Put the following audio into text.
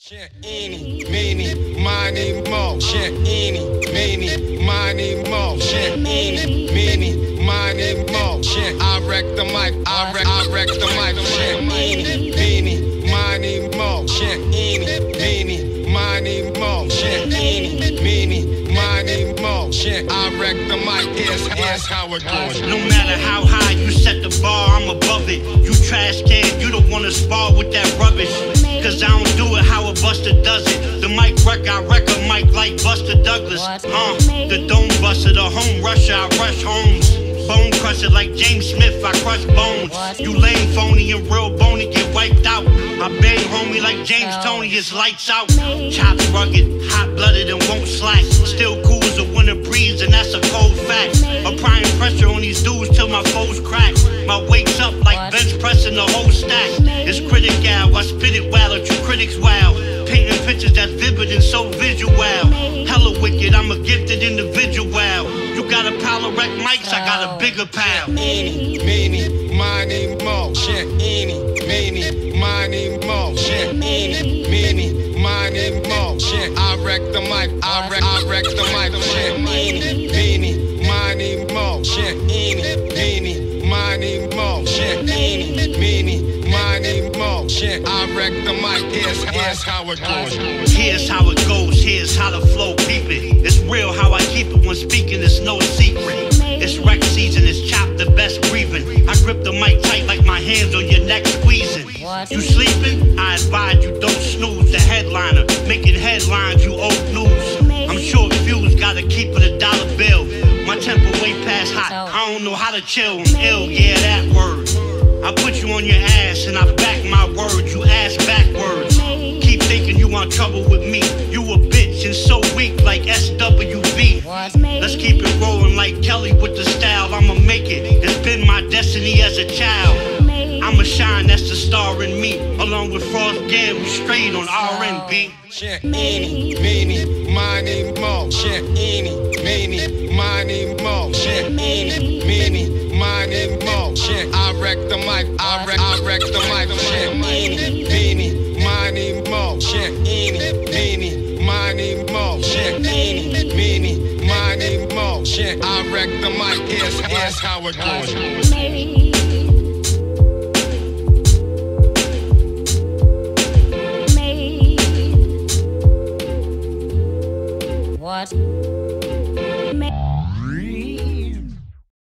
Shit, eeny, meeny, miny, mo. Shit, eeny, meeny, miny, mo. Shit, eeny, meeny, miny, mo. Shit, I wreck the mic, I wreck the mic. Shit, eeny, meeny, miny, mo. Shit, eeny, meeny, miny, mo. Shit, eeny, meeny, miny, mo. Shit, I wreck the mic. Here's how it goes. No matter how high you set the bar, I'm above it. You trash can, you don't wanna spar with that rubbish. Cause I don't do it how a Buster does it. The mic wreck, I wreck a mic like Buster Douglas. The dome buster, the home rusher, I rush homes. Bone crusher like James Smith, I crush bones. You lame phony and real bony get wiped out. I bang homie like James Tony, it's lights out. Chops rugged, hot-blooded and won't slack. Still cool as a winter breeze and that's a cold fact. Applying pressure on these dudes till my foes crack. My weight's up like bench pressing the whole stack. It's critical, I spit it well at you critics wow. Painting pictures that's vivid and so visual. Hella wicked, I'm a gifted individual. You got a pile of wreck mics, I got a bigger pal. Eeny, meeny, miny, mo. Shit, eeny, meeny, miny, mo. Shit, eeny, meeny, miny, mo. Shit, I wreck the mic, I wreck the mic. Shit, eeny, meeny, miny, mo. Shit, eeny, meeny, miny, mo. Shit, eeny, meeny, miny, mo. Shit, I wreck the mic. Here's how it goes. Here's how it goes, here's how the flow peep it. It's real how I keep it when speaking, it's no secret. It's wreck season, it's chop the best breathing. I grip the mic tight like my hands on your neck squeezing. You sleeping? I advise you don't snooze. The headliner, making headlines, you old news. I'm short fused, gotta keep it a dollar bill. My temper way past hot, I don't know how to chill. I'm ill, yeah, that word. I put you on your ass and I back my word. You ass backwards. Keep thinking you want trouble with me. You a bitch and so weak like SWV. Let's keep it rolling like Kelly with the style. I'ma make it. It's been my destiny as a child. I'ma shine, that's the star in me. Along with Frost Gam, we straight on R&B. Shit, eeny, meeny, miny, mo. Shit, eeny, meeny, miny, mo. Shit, eeny, meeny, miny, mo. Shit, I wreck the mic, I wreck the mic. Shit, eeny, meeny, miny, mo. Shit, eeny, meeny, miny, mo. Shit, eeny, meeny, miny, mo. Shit, I wreck the mic. Here's how it goes.